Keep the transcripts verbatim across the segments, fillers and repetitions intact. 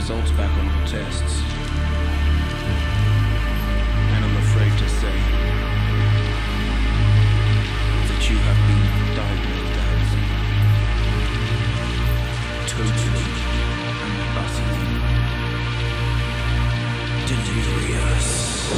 results back on your tests. And I'm afraid to say that you have been diagnosed as totally and utterly delirious.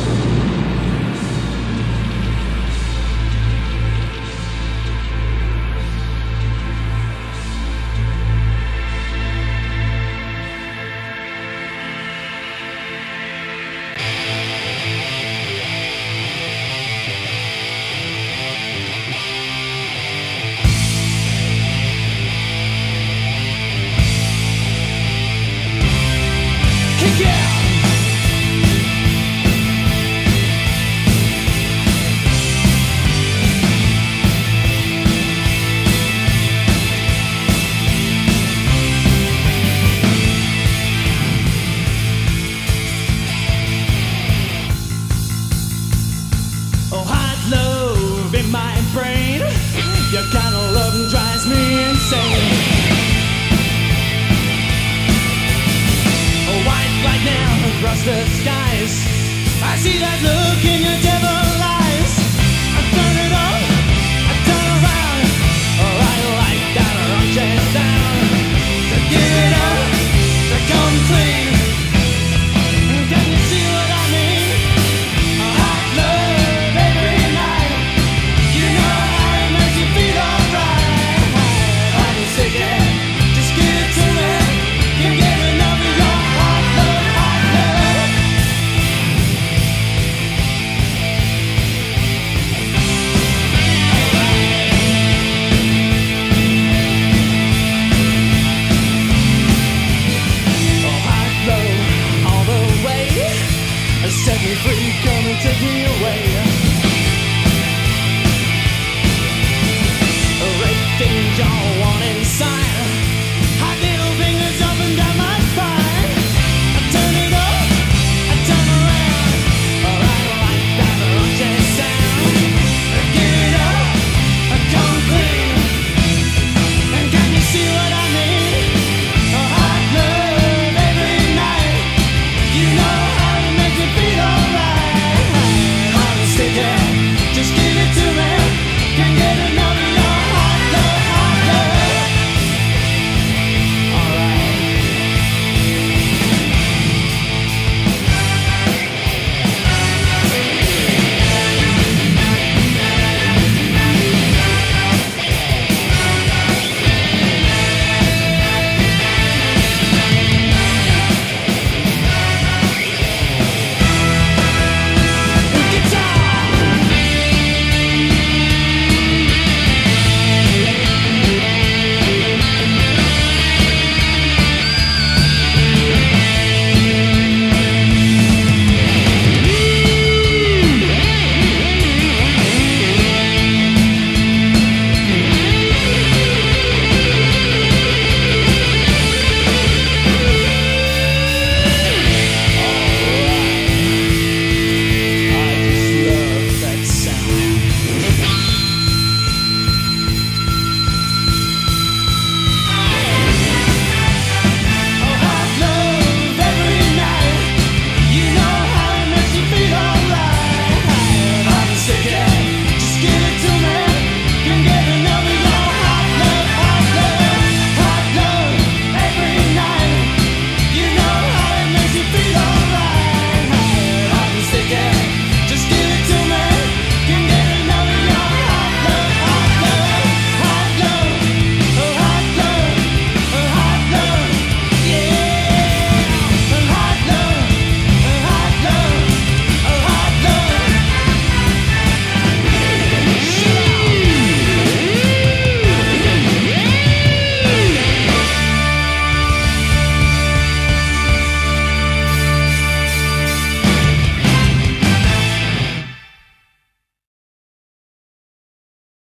Your kind of loving drives me insane. A white light now across the skies. I see that look in your devil eyes. I turn it on, I turn around. Oh, I like that rushing sound. To give it up, to come clean. Can you see what I mean? A hot love every night. You know how it makes you feel alright. I can take it, just give it to me. Can't get enough of your hot love, hot love. Oh, hot love, all the way. Set me free, come and take me away. Things y'all want inside. Hot little fingers up and down my spine. I turn it up, I turn around. Alright, I like that rushing sound. Give it up, I come clean. And can you see what I mean? A hot love every night. You know how to make me feel alright. I'm sticky, just give it to me. Can't get